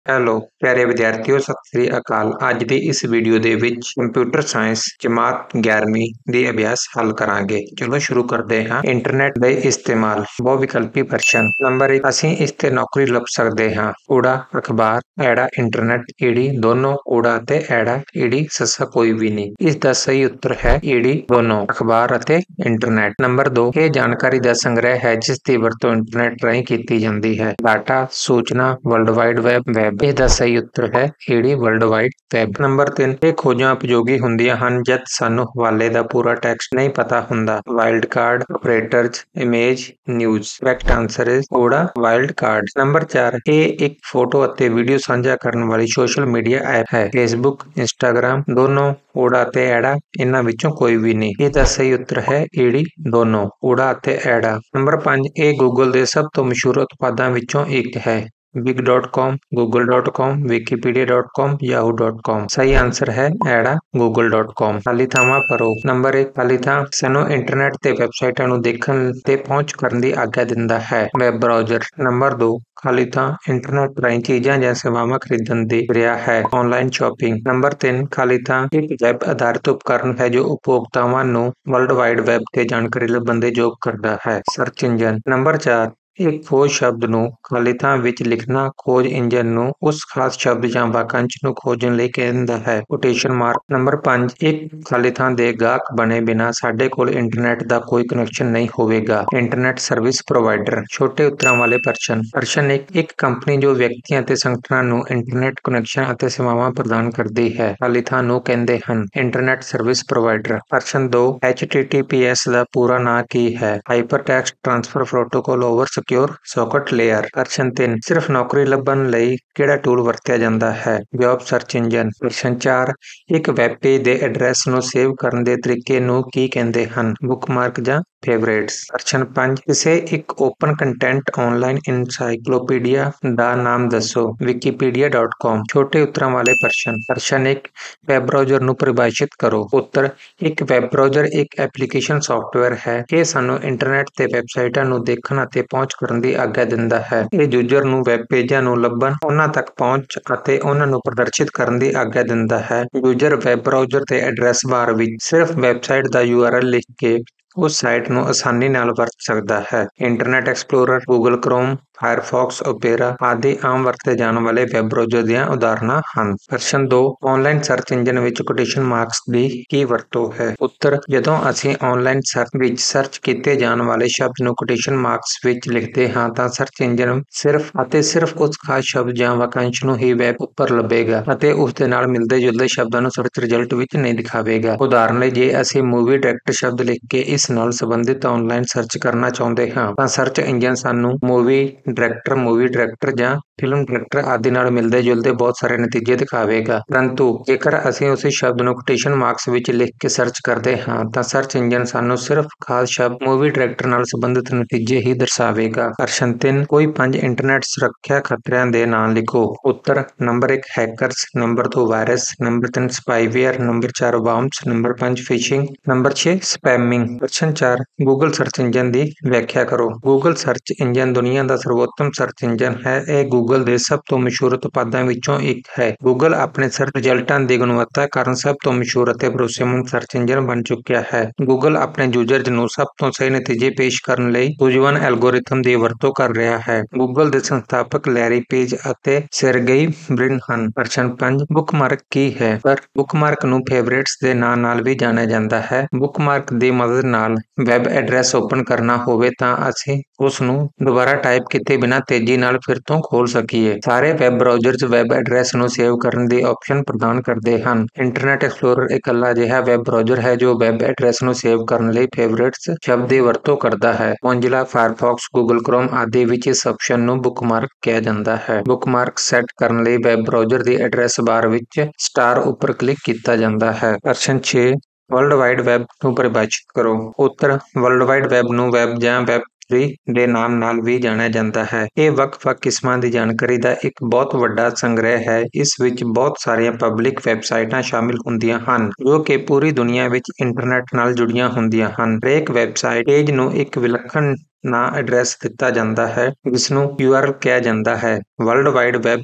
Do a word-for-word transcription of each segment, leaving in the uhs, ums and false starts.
Hello ਪਿਆਰੇ ਵਿਦਿਆਰਥੀਓ, ਸਤਿ ਸ੍ਰੀ ਅਕਾਲ। ਅੱਜ ਦੀ ਇਸ ਵੀਡੀਓ ਦੇ ਵਿੱਚ ਕੰਪਿਊਟਰ ਸਾਇੰਸ ਜਮਾਤ ਗਿਆਰਵੀਂ ਦੇ ਅਭਿਆਸ ਹੱਲ ਕਰਾਂਗੇ। ਚਲੋ ਸ਼ੁਰੂ ਕਰਦੇ ਹਾਂ। ਇੰਟਰਨੈਟ ਦੇ ਇਸਤੇਮਾਲ ਬਹੁਵਿਕਲਪੀ ਪ੍ਰਸ਼ਨ। ਨੰਬਰ ਇੱਕ, ਅਸੀਂ ਇਸ ਤੇ ਨੌਕਰੀ ਲੱਭ ਸਕਦੇ ਹਾਂ। ਊੜਾ ਅਖਬਾਰ, ਐੜਾ ਇੰਟਰਨੈਟ, ਈੜੀ ਦੋਨੋਂ। ਊੜਾ ਅਤੇ ਐੜਾ, ਈੜੀ ਸੱਸਾ ਕੋਈ ਵੀ ਨਹੀਂ। ਇਸ ਦਾ ਸਹੀ ਉੱਤਰ ਹੈ ਈੜੀ ਦੋਨੋਂ, ਅਖਬਾਰ ਅਤੇ ਇੰਟਰਨੈਟ। ਨੰਬਰ ਦੋ, ਇਹ ਜਾਣਕਾਰੀ ਦਾ ਸੰਗ੍ਰਹਿ ਹੈ ਜਿਸ ਦੀ ਵਰਤੋਂ ਇੰਟਰਨੈਟ ਰਾਹੀਂ ਕੀਤੀ ਜਾਂਦੀ ਹੈ। ਡਾਟਾ, ਸੂਚਨਾ, ਵਰਲਡ ਵਾਈਡ ਵੈਬ ਵੈਬ ਇਸ ਦਾ ਸਹੀ ਉੱਤਰ ਹੈ ਈੜੀ ਵਰਲਡ ਵਾਈਡ ਵੈਬ। ਨੰਬਰ ਤਿੰਨ, ਇਹ ਖੋਜਾਂ ਉਪਯੋਗੀ ਹੁੰਦੀਆਂ ਹਨ ਜਦ ਸਾਨੂੰ ਹਵਾਲੇ ਦਾ ਪੂਰਾ ਟੈਕਸਟ ਨਹੀਂ ਪਤਾ ਹੁੰਦਾ। Wild card, operators, image, news. Correct answer is ਊੜਾ ਵਾਈਲਡ ਕਾਰਡ। ਨੰਬਰ ਚਾਰ, ਇਹ ਇੱਕ ਫੋਟੋ ਅਤੇ ਵੀਡੀਓ ਸਾਂਝਾ ਕਰਨ ਵਾਲੀ ਸੋਸ਼ਲ ਮੀਡੀਆ ਐਪ ਹੈ। ਫੇਸਬੁੱਕ, ਇੰਸਟਾਗ੍ਰਾਮ ਦੋਨੋਂ। ਊੜਾ ਅਤੇ ਐੜਾ, ਇਹਨਾਂ ਵਿੱਚੋਂ ਕੋਈ ਵੀ ਨਹੀਂ। ਇਸ ਦਾ ਸਹੀ ਉੱਤਰ ਹੈ ਈੜੀ ਦੋਨੋਂ, ਊੜਾ ਅਤੇ ਐੜਾ। ਨੰਬਰ ਪੰਜ, ਇਹ ਗੂਗਲ ਦੇ ਸਭ ਤੋਂ ਮਸ਼ਹੂਰ ਉਤਪਾਦਾਂ ਵਿੱਚੋਂ ਇੱਕ ਹੈ। Bing dot com, Google dot com, Wikipedia dot com, Yahoo dot com. ਸਹੀ ਆਨਸਰ ਹੈ ਐੜਾ ਗੂਗਲ ਡਾਟ ਕਾਮ। ਖਾਲੀ ਥਾਵਾਂ ਭਰੋ। ਨੰਬਰ ਇੱਕ, ਖਾਲੀ ਥਾਂ ਸਾਨੂੰ ਇੰਟਰਨੈਟ ਤੇ ਵੈਬਸਾਈਟਾਂ ਨੂੰ ਦੇਖਣ ਤੇ ਪਹੁੰਚ ਕਰਨ ਦੀ ਆਗਿਆ ਦਿੰਦਾ ਹੈ। Web browser. ਨੰਬਰ ਦੋ, ਖਾਲੀ ਥਾਂ ਇੰਟਰਨੈਟ ਰਾਹੀਂ ਚੀਜ਼ਾਂ ਜਾਂ ਸੇਵਾਵਾਂ ਖਰੀਦਣ ਦੀ ਕਿਰਿਆ ਹੈ। Online shopping. ਨੰਬਰ ਤਿੰਨ, ਖਾਲੀ ਥਾਂ ਇੱਕ ਵੈਬ ਆਧਾਰਿਤ ਉਪਕਰਨ ਹੈ ਜੋ ਉਪਭੋਗਤਾਵਾਂ ਨੂੰ ਵਰਲਡ ਵਾਈਡ ਵੈਬ ਤੇ ਜਾਣਕਾਰੀ ਲੱਭਣ ਦੇ ਯੋਗ ਕਰਦਾ ਹੈ। Search engine. ਨੰਬਰ ਚਾਰ, ਇੱਕ ਖੋਜ ਸ਼ਬਦ ਨੂੰ ਖਾਲੀ ਥਾਂ ਵਿੱਚ ਲਿਖਣਾ ਖੋਜ ਇੰਜਨ ਨੂੰ ਉਸ ਖਾਸ ਸ਼ਬਦ ਜਾਂ ਵਾਕਾਂਸ਼ ਨੂੰ ਖੋਜਣ ਲਈ ਕਹਿੰਦਾ ਹੈ। Quotation mark. ਨੰਬਰ ਪੰਜ, ਇੱਕ ਖਾਲੀ ਥਾਂ ਦੇ ਗਾਹਕ ਬਣੇ ਬਿਨਾਂ ਸਾਡੇ ਕੋਲ ਇੰਟਰਨੈਟ ਦਾ ਕੋਈ ਕਨੈਕਸ਼ਨ ਨਹੀਂ ਹੋਵੇਗਾ। Internet service provider. ਛੋਟੇ ਉੱਤਰਾਂ ਵਾਲੇ ਪ੍ਰਸ਼ਨ। ਪ੍ਰਸ਼ਨ ਇੱਕ, ਇੱਕ ਕੰਪਨੀ ਜੋ ਵਿਅਕਤੀਆਂ ਅਤੇ ਸੰਗਠਨਾਂ ਨੂੰ ਇੰਟਰਨੈਟ ਕਨੈਕਸ਼ਨ ਅਤੇ ਸੇਵਾਵਾਂ ਪ੍ਰਦਾਨ ਕਰਦੀ ਹੈ ਖਾਲੀ ਥਾਂ ਨੂੰ ਕਹਿੰਦੇ ਹਨ ਇੰਟਰਨੈਟ ਸਰਵਿਸ ਪ੍ਰੋਵਾਈਡਰ। ਪ੍ਰਸ਼ਨ ਦੋ, H T T P S ਦਾ ਪੂਰਾ ਨਾਂ ਕੀ ਹੈ? Hypertext transfer protocol over secure socket layer. ਪ੍ਰਸ਼ਨ ਤਿੰਨ, ਸਿਰਫ ਨੌਕਰੀ ਲੱਭਣ ਲਈ ਕਿਹੜਾ ਟੂਲ ਵਰਤਿਆ ਜਾਂਦਾ ਹੈ? Job search engine. ਪ੍ਰਸ਼ਨ ਚਾਰ, ਇੱਕ ਵੈਬ ਪੇਜ ਦੇ ਐਡਰੈਸ ਨੂੰ ਸੇਵ ਕਰਨ ਦੇ ਤਰੀਕੇ ਨੂੰ ਕੀ ਕਹਿੰਦੇ ਹਨ? ਬੁੱਕਮਾਰਕ ਜਾਂ ਫੇਵਰੇਟਸ। ਪ੍ਰਸ਼ਨ ਪੰਜ, ਕਿਸੇ ਇੱਕ ਓਪਨ ਕੰਟੈਂਟ ਆਨਲਾਈਨ ਇਨਸਾਈਕਲੋਪੀਡੀਆ ਦਾ ਨਾਮ ਦੱਸੋ। ਵਿਕੀਪੀਡੀਆ ਡਾਟ ਕਾਮ। ਛੋਟੇ ਉੱਤਰਾਂ ਵਾਲੇ ਪ੍ਰਸ਼ਨ। ਪ੍ਰਸ਼ਨ ਇੱਕ, ਵੈਬ ਬਰਾਊਜ਼ਰ ਨੂੰ ਪਰਿਭਾਸ਼ਿਤ ਕਰੋ। ਉੱਤਰ, ਇੱਕ ਵੈਬ ਬਰਾਊਜ਼ਰ ਇੱਕ ਐਪਲੀਕੇਸ਼ਨ ਸਾਫਟਵੇਅਰ ਹੈ। ਇਹ ਸਾਨੂੰ ਇੰਟਰਨੈਟ ਤੇ ਵੈਬਸਾਈਟਾਂ ਨੂੰ ਦੇਖਣ ਅਤੇ ਪਹੁੰਚ ਕਰਨ ਦੀ ਆਗਿਆ ਦਿੰਦਾ ਹੈ। ਇਹ ਯੂਜ਼ਰ ਨੂੰ ਵੈਬ ਪੇਜਾਂ ਨੂੰ ਲੱਭਣ, ਉਹਨਾਂ ਤੱਕ ਪਹੁੰਚ ਅਤੇ ਉਹਨਾਂ ਨੂੰ ਪ੍ਰਦਰਸ਼ਿਤ ਕਰਨ ਦੀ ਆਗਿਆ ਦਿੰਦਾ ਹੈ। ਯੂਜ਼ਰ ਵੈਬ ਬਰਾਊਜ਼ਰ ਦੇ ਐਡਰੈਸ ਬਾਰ ਵਿੱਚ ਸਿਰਫ ਵੈਬਸਾਈਟ ਦਾ ਯੂ ਆਰ ਐਲ ਲਿਖ ਕੇ ਉਸ ਸਾਈਟ ਨੂੰ ਆਸਾਨੀ ਨਾਲ ਵਰਤ ਸਕਦਾ ਹੈ। Internet Explorer, Google Chrome, Firefox, Opera ਆਦਿ ਆਮ ਵਰਤੇ ਜਾਣ ਵਾਲੇ ਵੈਬ ਬਰਾਊਜ਼ਰ ਦੀਆਂ ਉਦਾਹਰਨਾਂ ਹਨ। ਪ੍ਰਸ਼ਨ ਦੋ, ਆਨਲਾਈਨ ਸਰਚ ਇੰਜਨ ਵਿੱਚ ਕੋਟੇਸ਼ਨ ਮਾਰਕਸ ਦੀ ਕੀ ਵਰਤੋਂ ਹੈ? ਉੱਤਰ, ਜਦੋਂ ਅਸੀਂ ਆਨਲਾਈਨ ਸਰਚ ਵਿੱਚ ਸਰਚ ਕੀਤੇ ਜਾਣ ਵਾਲੇ ਸ਼ਬਦ ਨੂੰ ਕੋਟੇਸ਼ਨ ਮਾਰਕਸ ਵਿੱਚ ਲਿਖਦੇ ਹਾਂ ਤਾਂ ਸਰਚ ਇੰਜਨ ਸਿਰਫ ਅਤੇ ਸਿਰਫ ਉਸ ਖਾਸ ਸ਼ਬਦ ਜਾਂ ਵਾਕਾਂਸ਼ ਨੂੰ ਹੀ ਵੈਬ ਉੱਪਰ ਲੱਭੇਗਾ ਅਤੇ ਉਸ ਦੇ ਨਾਲ ਮਿਲਦੇ ਜੁਲਦੇ ਸ਼ਬਦਾਂ ਨੂੰ ਸਰਚ ਰਿਜ਼ਲਟ ਵਿੱਚ ਨਹੀਂ ਦਿਖਾਵੇਗਾ। ਉਦਾਹਰਨ ਲਈ, ਜੇ ਅਸੀਂ ਮੂਵੀ ਡਾਇਰੈਕਟਰ ਸ਼ਬਦ ਲਿਖ ਕੇ ਇਸ ਨਾਲ ਸੰਬੰਧਿਤ ਆਨਲਾਈਨ ਸਰਚ ਕਰਨਾ ਚਾਹੁੰਦੇ ਹਾਂ ਤਾਂ ਸਰਚ ਇੰਜਨ ਸਾਨੂੰ ਮੂਵੀ ਡਾਇਰੈਕਟਰ, ਮੂਵੀ ਡਾਇਰੈਕਟਰ ਜਾਂ ਫਿਲਮ ਡਾਇਰੈਕਟਰ ਆਦਿ ਨਾਲ ਮਿਲਦੇ ਜੁਲਦੇ ਬਹੁਤ ਸਾਰੇ ਨਤੀਜੇ ਦਿਖਾਵੇਗਾ। ਪਰੰਤੂ ਜੇਕਰ ਅਸੀਂ ਉਸੇ ਸ਼ਬਦ ਨੂੰ ਕੋਟੇਸ਼ਨ ਮਾਰਕਸ ਵਿੱਚ ਲਿਖ ਕੇ ਸਰਚ ਕਰਦੇ ਹਾਂ ਤਾਂ ਸਰਚ ਇੰਜਨ ਸਾਨੂੰ ਸਿਰਫ ਖਾਸ ਸ਼ਬਦ ਮੂਵੀ ਡਾਇਰੈਕਟਰ ਨਾਲ ਸੰਬੰਧਿਤ ਨਤੀਜੇ ਹੀ ਦਰਸਾਵੇਗਾ। ਪ੍ਰਸ਼ਨ ਤਿੰਨ, ਕੋਈ ਪੰਜ ਇੰਟਰਨੈਟ ਸੁਰੱਖਿਆ ਖਤਰਿਆਂ ਦੇ ਨਾਂ ਲਿਖੋ। ਉੱਤਰ, ਨੰਬਰ ਇੱਕ ਹੈਕਰਸ, ਨੰਬਰ ਦੋ ਵਾਇਰਸ, ਨੰਬਰ ਤਿੰਨ ਸਪਾਈਵੇਅਰ, ਨੰਬਰ ਚਾਰ ਵਾਰਮਸ, ਨੰਬਰ ਪੰਜ ਫਿਸ਼ਿੰਗ, ਨੰਬਰ ਛੇ ਸਪੈਮਿੰਗ। ਪ੍ਰਸ਼ਨ ਚਾਰ, ਗੂਗਲ ਸਰਚ ਇੰਜਨ ਦੀ ਵਿਆਖਿਆ ਕਰੋ। ਗੂਗਲ ਸਰਚ ਇੰਜਨ ਦੁਨੀਆ ਦਾ ਸਰਵੋਤਮ ਸਰਚ ਇੰਜਨ ਹੈ। ਇਹ ਗੂਗਲ ਦੇ ਸਭ ਤੋਂ ਮਸ਼ਹੂਰ ਉਤਪਾਦਾਂ ਵਿੱਚੋਂ ਇੱਕ ਹੈ। ਗੂਗਲ ਆਪਣੇ ਸਰਚ ਰਿਜ਼ਲਟਾਂ ਦੀ ਗੁਣਵੱਤਾ ਕਾਰਨ ਸਭ ਤੋਂ ਮਸ਼ਹੂਰ ਅਤੇ ਭਰੋਸੇਮੰਦ ਸਰਚ ਇੰਜਨ ਬਣ ਚੁੱਕਿਆ ਹੈ। ਗੂਗਲ ਆਪਣੇ ਯੂਜ਼ਰਜ਼ ਨੂੰ ਸਭ ਤੋਂ ਸਹੀ ਨਤੀਜੇ ਪੇਸ਼ ਕਰਨ ਲਈ ਸੂਝਵਾਨ ਐਲਗੋਰਿਥਮ ਦੀ ਵਰਤੋਂ ਕਰ ਰਿਹਾ ਹੈ। ਗੂਗਲ ਦੇ ਸੰਸਥਾਪਕ ਲੈਰੀ ਪੇਜ ਅਤੇ ਸਰਗੇਈ ਬ੍ਰਿਨ ਹਨ। ਪ੍ਰਸ਼ਨ ਪੰਜ, ਬੁੱਕਮਾਰਕ ਕੀ ਹੈ? ਪਰ ਬੁੱਕਮਾਰਕ ਨੂੰ ਫੇਵਰੇਟਸ ਦੇ ਨਾਂ ਨਾਲ ਵੀ ਜਾਣਿਆ ਜਾਂਦਾ ਹੈ। ਬੁੱਕਮਾਰਕ ਦੀ ਮਦਦ ਨਾਲ ਵੈਬ ਐਡਰੈਸ ਓਪਨ ਕਰਨਾ ਹੋਵੇ ਤਾਂ ਅਸੀਂ ਉਸ ਨੂੰ ਦੁਬਾਰਾ ਟਾਈਪ ਕੀਤੇ ਬਿਨਾਂ ਤੇਜ਼ੀ ਨਾਲ ਫਿਰ ਤੋਂ ਖੋਲ ਸਕੀਏ। ਸਾਰੇ ਵੈਬ ਬਰਾਊਜ਼ਰਜ਼ ਵੈਬ ਐਡਰੈਸ ਨੂੰ ਸੇਵ ਕਰਨ ਦੀ ਆਪਸ਼ਨ ਪ੍ਰਦਾਨ ਕਰਦੇ ਹਨ। ਇੰਟਰਨੈਟ ਐਕਸਪਲੋਰਰ ਇਕੱਲਾ ਅਜਿਹਾ ਵੈਬ ਬਰਾਊਜ਼ਰ ਹੈ ਜੋ ਵੈਬ ਐਡਰੈਸ ਨੂੰ ਸੇਵ ਕਰਨ ਲਈ ਫੇਵਰੇਟਸ ਸ਼ਬਦ ਦੀ ਵਰਤੋਂ ਕਰਦਾ ਹੈ। ਮੋਜ਼ਿਲਾ ਫਾਇਰਫੌਕਸ, ਗੂਗਲ ਕ੍ਰੋਮ ਆਦਿ ਵਿੱਚ ਇਸ ਆਪਸ਼ਨ ਨੂੰ ਬੁੱਕਮਾਰਕ ਕਿਹਾ ਜਾਂਦਾ ਹੈ। ਬੁੱਕਮਾਰਕ ਸੈੱਟ ਕਰਨ ਲਈ ਵੈਬ ਬਰਾਊਜ਼ਰ ਦੀ ਐਡਰੈਸ ਬਾਰ ਵਿੱਚ ਸਟਾਰ ਉੱਪਰ ਕਲਿੱਕ ਕੀਤਾ ਜਾਂਦਾ ਹੈ। ਪ੍ਰਸ਼ਨ ਛੇ, ਵਰਲਡ ਵਾਈਡ ਵੈਬ ਨੂੰ ਪਰਿਭਾਸ਼ਿਤ ਕਰੋ। ਉੱਤਰ, ਵਰਲਡ ਵਾਈਡ ਵੈਬ ਨੂੰ ਵੈਬ ਜਾਂ ਵੈਬ ਦੇ ਨਾਮ ਨਾਲ ਵੀ ਜਾਣਿਆ ਜਾਂਦਾ ਹੈ। ਇਹ ਵੱਖ-ਵੱਖ ਕਿਸਮਾਂ ਦੀ ਜਾਣਕਾਰੀ ਦਾ ਇੱਕ ਬਹੁਤ ਵੱਡਾ ਸੰਗ੍ਰਹਿ ਹੈ। ਇਸ ਵਿੱਚ ਬਹੁਤ ਸਾਰੀਆਂ ਪਬਲਿਕ ਵੈਬਸਾਈਟਾਂ ਸ਼ਾਮਿਲ ਹੁੰਦੀਆਂ ਹਨ ਜੋ ਕਿ ਪੂਰੀ ਦੁਨੀਆ ਵਿੱਚ ਇੰਟਰਨੈਟ ਨਾਲ ਜੁੜੀਆਂ ਹੁੰਦੀਆਂ ਹਨ। ਹਰੇਕ ਵੈਬਸਾਈਟ ਪੇਜ ਨੂੰ ਇੱਕ ਵਿਲੱਖਣ ਨਾਂ ਐਡਰੈਸ ਦਿੱਤਾ ਜਾਂਦਾ ਹੈ ਜਿਸ ਨੂੰ ਯੂ ਆਰ ਐਲ ਕਿਹਾ ਜਾਂਦਾ ਹੈ। ਵਰਲਡ ਵਾਈਡ ਵੈਬ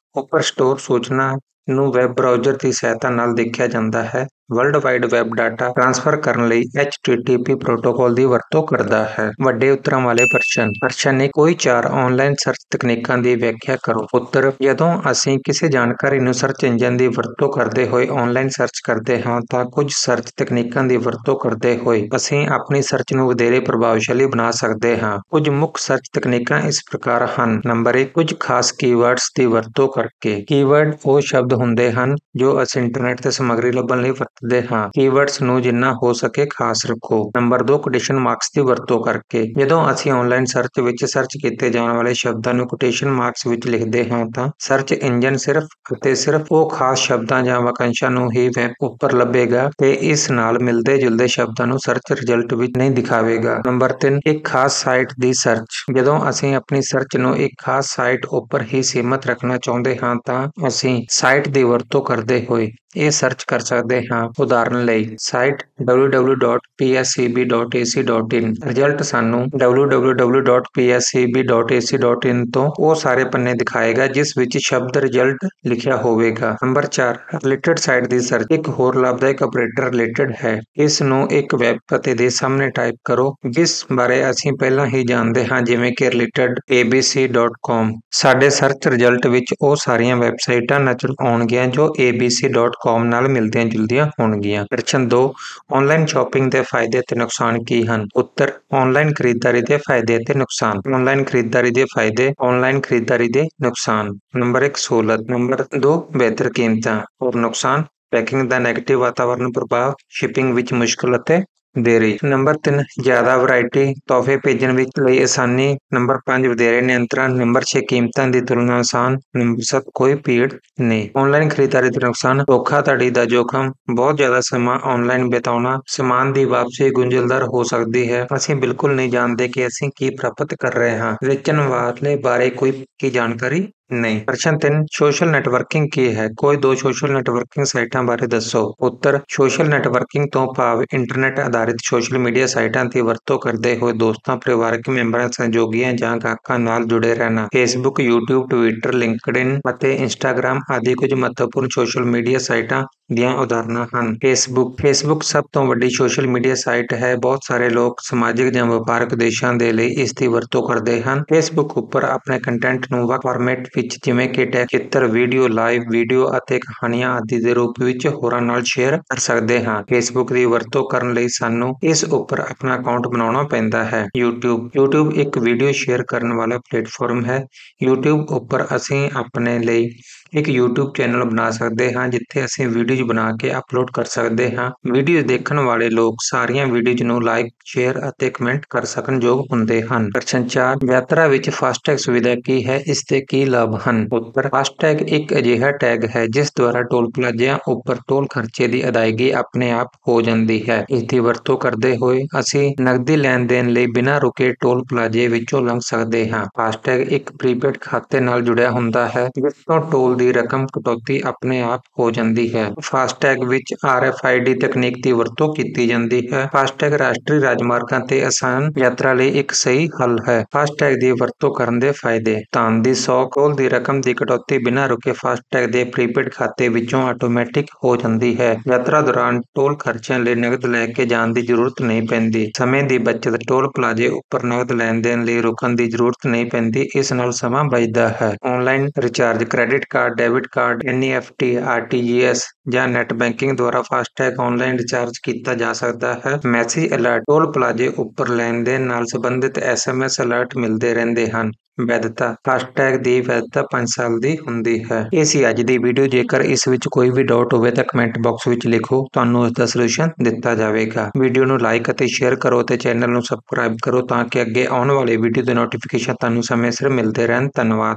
ਉੱਪਰ ਸਟੋਰ ਸੂਚਨਾ ਨੂੰ ਵੈਬ ਬਰਾਊਜ਼ਰ ਦੀ ਸਹਾਇਤਾ ਨਾਲ ਦੇਖਿਆ ਜਾਂਦਾ ਹੈ। World wide web data transfer ਕਰਨ ਲਈ H T T P protocol ਦੀ ਵਰਤੋਂ ਕਰਦਾ ਹੈ। ਵੱਡੇ ਉੱਤਰਾਂ ਵਾਲੇ ਪ੍ਰਸ਼ਨ ਪ੍ਰਸ਼ਨ ਇੱਕ ਕੋਈ ਚਾਰ ਆਨਲਾਈਨ ਸਰਚ ਤਕਨੀਕਾਂ ਦੀ ਵਿਆਖਿਆ ਕਰੋ। ਉੱਤਰ ਜਦੋਂ ਅਸੀਂ ਕਿਸੇ ਜਾਣਕਾਰੀ ਨੂੰ ਸਰਚ ਇੰਜਨ ਦੀ ਵਰਤੋਂ ਕਰਦੇ ਹੋਏ ਆਨਲਾਈਨ ਸਰਚ ਕਰਦੇ ਹਾਂ ਤਾਂ ਕੁਝ ਸਰਚ ਤਕਨੀਕਾਂ ਦੀ ਵਰਤੋਂ ਕਰਦੇ ਹੋਏ ਅਸੀਂ ਆਪਣੀ ਸਰਚ ਨੂੰ ਵਧੇਰੇ ਪ੍ਰਭਾਵਸ਼ਾਲੀ ਬਣਾ ਸਕਦੇ ਹਾਂ। ਕੁਝ ਮੁੱਖ ਸਰਚ ਤਕਨੀਕਾਂ ਇਸ ਪ੍ਰਕਾਰ ਹਨ। ਨੰਬਰ ਇੱਕ ਕੁਝ ਖਾਸ ਕੀਵਰਡਸ ਦੀ ਵਰਤੋਂ ਕਰਕੇ। ਕੀਵਰਡ ਉਹ ਸ਼ਬਦ ਹੁੰਦੇ ਹਨ ਜੋ ਅਸੀਂ ਇੰਟਰਨੈਟ ਤੇ ਸਮੱਗਰੀ ਲੱਭਣ ਲਈ ਵਰਤਦੇ ਹਾਂ। ਕੀਵਰਡਸ ਨੂੰ ਜਿੰਨਾ ਹੋ ਸਕੇ ਖਾਸ ਰੱਖੋ। ਨੰਬਰ ਦੋ ਕੋਟੇਸ਼ਨ ਮਾਰਕਸ ਦੀ ਵਰਤੋਂ ਕਰਕੇ। ਜਦੋਂ ਅਸੀਂ ਆਨਲਾਈਨ ਸਰਚ ਵਿੱਚ ਸਰਚ ਕੀਤੇ ਜਾਣ ਵਾਲੇ ਸ਼ਬਦਾਂ ਨੂੰ ਕੋਟੇਸ਼ਨ ਮਾਰਕਸ ਵਿੱਚ ਲਿਖਦੇ ਹਾਂ ਤਾਂ ਸਰਚ ਇੰਜਨ ਸਿਰਫ ਅਤੇ ਸਿਰਫ ਉਹ ਖਾਸ ਸ਼ਬਦਾਂ ਜਾਂ ਵਾਕਾਂਸ਼ਾਂ ਨੂੰ ਹੀ ਵੈਬ ਉੱਪਰ ਲੱਭੇਗਾ ਤੇ ਇਸ ਨਾਲ ਮਿਲਦੇ ਜੁਲਦੇ ਸ਼ਬਦਾਂ ਨੂੰ ਸਰਚ ਰਿਜ਼ਲਟ ਵਿੱਚ ਨਹੀਂ ਦਿਖਾਵੇਗਾ। ਨੰਬਰ ਤਿੰਨ ਇੱਕ ਖਾਸ ਸਾਈਟ ਦੀ ਸਰਚ। ਜਦੋਂ ਅਸੀਂ ਆਪਣੀ ਸਰਚ ਨੂੰ ਇੱਕ ਖਾਸ ਸਾਈਟ ਉੱਪਰ ਹੀ ਸੀਮਤ ਰੱਖਣਾ ਚਾਹੁੰਦੇ ਹਾਂ ਤਾਂ ਅਸੀਂ ਸਾਈਟ ਦੀ ਵਰਤੋਂ ਕਰਦੇ ਹੋਏ ਇਹ ਸਰਚ ਕਰ ਸਕਦੇ ਹਾਂ। ਉਦਾਹਰਨ ਲਈ site W W W dot P S E B dot A C dot in. Result ਸਾਨੂੰ W W W dot P S E B dot A C dot in ਤੋਂ ਉਹ ਸਾਰੇ ਪੰਨੇ ਦਿਖਾਏਗਾ ਜਿਸ ਵਿੱਚ ਸ਼ਬਦ ਰਿਜ਼ਲਟ ਲਿਖਿਆ ਹੋਵੇਗਾ। ਨੰਬਰ ਚਾਰ ਰਿਲੇਟਡ ਸਾਈਟ ਦੀ ਸਰਚ। ਇੱਕ ਹੋਰ ਲਾਭਦਾਇਕ ਆਪਰੇਟਰ ਰਿਲੇਟਡ ਹੈ। ਇਸ ਨੂੰ ਇੱਕ ਵੈਬ ਪਤੇ ਦੇ ਸਾਹਮਣੇ ਟਾਈਪ ਕਰੋ ਜਿਸ ਬਾਰੇ ਅਸੀਂ ਪਹਿਲਾਂ ਹੀ ਜਾਣਦੇ ਹਾਂ ਜਿਵੇਂ ਕਿ related A B C dot com. ਸਾਡੇ ਸਰਚ ਰਿਜ਼ਲਟ ਵਿੱਚ ਉਹ ਸਾਰੀਆਂ ਵੈਬਸਾਈਟਾਂ ਨਜ਼ਰ ਆਉਣਗੀਆਂ ਜੋ ਏ ਬੀ ਸੀ ਡਾਟ ਕਾਮ ਨਾਲ ਮਿਲਦੀਆਂ ਜੁਲਦੀਆਂ ਹੋਣਗੀਆਂ। ਪ੍ਰਸ਼ਨ ਦੋ ਆਨਲਾਈਨ ਸ਼ਾਪਿੰਗ ਦੇ ਫਾਇਦੇ ਅਤੇ ਨੁਕਸਾਨ ਕੀ ਹਨ। ਉੱਤਰ ਆਨਲਾਈਨ ਖਰੀਦਦਾਰੀ ਦੇ ਫਾਇਦੇ ਅਤੇ ਨੁਕਸਾਨ। ਆਨਲਾਈਨ ਖਰੀਦਦਾਰੀ ਦੇ ਫਾਇਦੇ ਆਨਲਾਈਨ ਖਰੀਦਦਾਰੀ ਦੇ ਨੁਕਸਾਨ। ਨੰਬਰ ਇੱਕ ਸਹੂਲਤ। ਨੰਬਰ ਦੋ ਬਿਹਤਰ ਕੀਮਤਾਂ। ਔਰ ਨੁਕਸਾਨ ਪੈਕਿੰਗ ਦਾ ਨੈਗੇਟਿਵ ਵਾਤਾਵਰਣ ਪ੍ਰਭਾਵ ਸ਼ਿਪਿੰਗ ਵਿੱਚ ਮੁਸ਼ਕਲ ਅਤੇ ਦੇਰੀ। ਨੰਬਰ ਤਿੰਨ ਜ਼ਿਆਦਾ ਵੈਰਾਈਟੀ ਤੋਹਫੇ ਭੇਜਣ ਵਿੱਚ ਲਈ ਆਸਾਨੀ। ਨੰਬਰ ਪੰਜ ਵਧੇਰੇ ਨਿਯੰਤਰਣ। ਨੰਬਰ ਛੇ ਕੀਮਤਾਂ ਦੀ ਤੁਲਨਾ ਆਸਾਨ। ਨੰਬਰ ਸੱਤ ਕੋਈ ਭੀੜ ਨਹੀਂ। ਆਨਲਾਈਨ ਖਰੀਦਦਾਰੀ ਦੇ ਨੁਕਸਾਨ ਧੋਖਾਧੜੀ ਦਾ ਜੋਖਮ। ਬਹੁਤ ਜ਼ਿਆਦਾ ਸਮਾਂ ਆਨਲਾਈਨ ਬਿਤਾਉਣਾ। ਸਮਾਨ ਦੀ ਵਾਪਸੀ ਗੁੰਝਲਦਾਰ ਹੋ ਸਕਦੀ ਹੈ। ਅਸੀਂ ਬਿਲਕੁਲ ਨਹੀਂ ਜਾਣਦੇ ਕਿ ਅਸੀਂ ਕੀ ਪ੍ਰਾਪਤ ਕਰ ਰਹੇ ਹਾਂ। ਵੇਚਣ ਵਾਲੇ ਬਾਰੇ ਕੋਈ ਪੱਕੀ ਜਾਣਕਾਰੀ ਨਹੀਂ। ਪ੍ਰਸ਼ਨ ਤਿੰਨ ਸੋਸ਼ਲ ਨੈਟਵਰਕਿੰਗ ਕੀ ਹੈ। ਕੋਈ ਦੋ ਸੋਸ਼ਲ ਨੈਟਵਰਕਿੰਗ ਸਾਈਟਾਂ ਬਾਰੇ ਦੱਸੋ। ਉੱਤਰ ਸੋਸ਼ਲ ਨੈਟਵਰਕਿੰਗ ਤੋਂ ਭਾਵ ਇੰਟਰਨੈਟ ਆਧਾਰਿਤ ਸੋਸ਼ਲ ਮੀਡੀਆ ਸਾਈਟਾਂ ਦੀ ਵਰਤੋਂ ਕਰਦੇ ਹੋਏ ਦੋਸਤਾਂ ਪਰਿਵਾਰਕ ਮੈਂਬਰਾਂ ਸਹਿਯੋਗੀਆਂ ਜਾਂ ਗਾਹਕਾਂ ਨਾਲ ਜੁੜੇ ਰਹਿਣਾ। ਫੇਸਬੁੱਕ ਯੂਟਿਊਬ ਟਵਿੱਟਰ ਲਿੰਕਡਇਨ ਅਤੇ ਇੰਸਟਾਗ੍ਰਾਮ ਆਦਿ ਕੁਝ ਮਹੱਤਵਪੂਰਨ ਸੋਸ਼ਲ ਮੀਡੀਆ ਸਾਈਟਾਂ ਦੀਆਂ ਉਦਾਹਰਨਾਂ ਹਨ। ਫੇਸਬੁੱਕ ਫੇਸਬੁੱਕ ਸਭ ਤੋਂ ਵੱਡੀ ਸੋਸ਼ਲ ਮੀਡੀਆ ਸਾਈਟ ਹੈ। ਬਹੁਤ ਸਾਰੇ ਲੋਕ ਸਮਾਜਿਕ ਜਾਂ ਵਪਾਰਕ ਉਦੇਸ਼ਾਂ ਦੇ ਲਈ ਇਸ ਦੀ ਵਰਤੋਂ ਕਰਦੇ ਹਨ। ਫੇਸਬੁੱਕ ਉੱਪਰ ਆਪਣੇ ਕੰਟੈਂਟ ਨੂੰ ਵੱਖ ਫਾਰਮੈਟ ਵਿੱਚ ਜਿਵੇਂ ਕਿ ਟੈਕਸਟ ਚਿੱਤਰ ਵੀਡੀਓ ਲਾਈਵ ਵੀਡੀਓ ਅਤੇ ਕਹਾਣੀਆਂ ਆਦਿ ਦੇ ਰੂਪ ਵਿੱਚ ਹੋਰਾਂ ਨਾਲ ਸ਼ੇਅਰ ਕਰ ਸਕਦੇ ਹਾਂ। ਫੇਸਬੁੱਕ ਦੀ ਵਰਤੋਂ ਕਰਨ ਲਈ ਸਾਨੂੰ ਇਸ ਉੱਪਰ ਆਪਣਾ ਅਕਾਊਂਟ ਬਣਾਉਣਾ ਪੈਂਦਾ ਹੈ। YouTube YouTube ਇੱਕ ਵੀਡੀਓ ਸ਼ੇਅਰ ਕਰਨ ਵਾਲਾ ਪਲੇਟਫਾਰਮ ਹੈ। YouTube ਉੱਪਰ ਅਸੀਂ ਆਪਣੇ ਲਈ ਇੱਕ YouTube ਚੈਨਲ ਬਣਾ ਸਕਦੇ ਹਾਂ ਜਿੱਥੇ ਅਸੀਂ ਵੀਡੀਓਜ਼ ਬਣਾ ਕੇ ਅਪਲੋਡ ਕਰ ਸਕਦੇ ਹਾਂ। ਵੀਡੀਓ ਦੇਖਣ ਵਾਲੇ ਲੋਕ ਸਾਰੀਆਂ ਵੀਡੀਓਜ਼ ਨੂੰ ਲਾਈਕ ਸ਼ੇਅਰ ਅਤੇ ਕਮੈਂਟ ਕਰ ਸਕਣ ਯੋਗ ਹੁੰਦੇ ਹਨ। ਪ੍ਰਸ਼ਨ ਚਾਰ ਯਾਤਰਾ ਵਿੱਚ ਫਾਸਟੈਗ ਸੁਵਿਧਾ ਕੀ ਹੈ। ਇਸ ਦੇ ਕੀ ਲਾਭ ਹਨ। ਉੱਤਰ ਫਾਸਟੈਗ ਇੱਕ ਅਜਿਹਾ ਟੈਗ ਹੈ ਜਿਸ ਦੁਆਰਾ ਟੋਲ ਪਲਾਜ਼ਿਆਂ ਉੱਪਰ ਟੋਲ ਖਰਚੇ ਦੀ ਅਦਾਇਗੀ ਆਪਣੇ ਆਪ ਹੋ ਜਾਂਦੀ ਹੈ। ਇਸ ਦੀ ਵਰਤੋਂ ਕਰਦੇ ਹੋਏ ਅਸੀਂ ਨਕਦੀ ਲੈਣ ਦੇਣ ਲਈ ਬਿਨਾਂ ਰੁਕੇ ਟੋਲ ਪਲਾਜ਼ੇ ਵਿੱਚੋਂ ਲੰਘ ਸਕਦੇ ਹਾਂ। ਫਾਸਟੈਗ ਇੱਕ ਪ੍ਰੀਪੇਡ ਖਾਤੇ ਨਾਲ ਜੁੜਿਆ ਹੁੰਦਾ ਹੈ ਜਿਸ ਤੋਂ ਟੋਲ ਦੀ ਰਕਮ ਕਟੌਤੀ ਆਪਣੇ ਆਪ ਹੋ ਜਾਂਦੀ ਹੈ। ਫਾਸਟੈਗ ਵਿੱਚ ਆਰ ਐਫ ਆਈ ਡੀ ਤਕਨੀਕ ਦੀ ਵਰਤੋਂ ਕੀਤੀ ਜਾਂਦੀ ਹੈ। ਫਾਸਟੈਗ ਰਾਸ਼ਟਰੀ ਰਾਜਮਾਰਗਾਂ ਤੇ ਆਸਾਨ ਯਾਤਰਾ ਲਈ ਇੱਕ ਸਹੀ ਹੱਲ ਹੈ। ਫਾਸਟੈਗ ਦੀ ਵਰਤੋਂ ਕਰਨ ਦੇ ਫਾਇਦੇ ਧਨ ਦੀ ਸੌਖ ਟੋਲ ਦੀ ਰਕਮ ਦੀ ਕਟੌਤੀ ਬਿਨਾਂ ਰੁਕੇ ਫਾਸਟੈਗ ਦੇ ਪ੍ਰੀਪੇਡ ਖਾਤੇ ਵਿੱਚੋਂ ਆਟੋਮੈਟਿਕ ਹੋ ਜਾਂਦੀ ਹੈ। ਯਾਤਰਾ ਦੌਰਾਨ ਟੋਲ ਖਰਚਿਆਂ ਲਈ ਨਕਦ ਲੈ ਕੇ ਜਾਣ ਦੀ ਜ਼ਰੂਰਤ ਨਹੀਂ ਪੈਂਦੀ। ਸਮੇਂ ਦੀ ਬੱਚਤ ਟੋਲ ਪਲਾਜ਼ੇ ਉੱਪਰ ਨਕਦ ਲੈਣ ਦੇਣ ਲਈ ਰੁਕਣ ਦੀ ਜ਼ਰੂਰਤ ਨਹੀਂ ਪੈਂਦੀ। ਇਸ ਨਾਲ ਸਮਾਂ ਬਚਦਾ ਹੈ। Online recharge credit card debit card N E F T R T G S ਜਾਂ ਨੈਟ ਬੈਂਕਿੰਗ ਦੁਆਰਾ ਫਾਸਟੈਗ ਆਨਲਾਈਨ ਰਿਚਾਰਜ ਕੀਤਾ ਜਾ ਸਕਦਾ ਹੈ। ਮੈਸੇਜ ਅਲਰਟ ਟੋਲ ਪਲਾਜ਼ੇ ਉੱਪਰ ਲੈਣ ਦੇਣ ਨਾਲ ਸੰਬੰਧਿਤ ਐਸ ਐਮ ਐਸ ਅਲਰਟ ਮਿਲਦੇ ਰਹਿੰਦੇ ਹਨ। ਵੈਧਤਾ ਫਾਸਟੈਗ ਦੀ ਵੈਧਤਾ ਪੰਜ ਸਾਲ ਦੀ ਹੁੰਦੀ ਹੈ। ਇਹ ਸੀ ਅੱਜ ਦੀ ਵੀਡੀਓ। ਜੇਕਰ ਇਸ ਵਿੱਚ ਕੋਈ ਵੀ ਡਾਊਟ ਹੋਵੇ ਤਾਂ ਕਮੈਂਟ ਬਾਕਸ ਵਿੱਚ ਲਿਖੋ ਤੁਹਾਨੂੰ ਉਸ ਦਾ ਸੋਲੂਸ਼ਨ ਦਿੱਤਾ ਜਾਵੇਗਾ। ਵੀਡੀਓ ਨੂੰ ਲਾਈਕ ਅਤੇ ਸ਼ੇਅਰ ਕਰੋ ਅਤੇ ਚੈਨਲ ਨੂੰ ਸਬਸਕ੍ਰਾਈਬ ਕਰੋ ਤਾਂ ਕਿ ਅੱਗੇ ਆਉਣ ਵਾਲੇ ਵੀਡੀਓ ਦੇ ਨੋਟੀਫਿਕੇਸ਼ਨ ਤੁਹਾਨੂੰ ਸਮੇਂ ਸਿਰ ਮਿਲਦੇ ਰਹਿਣ। ਧੰਨਵਾਦ।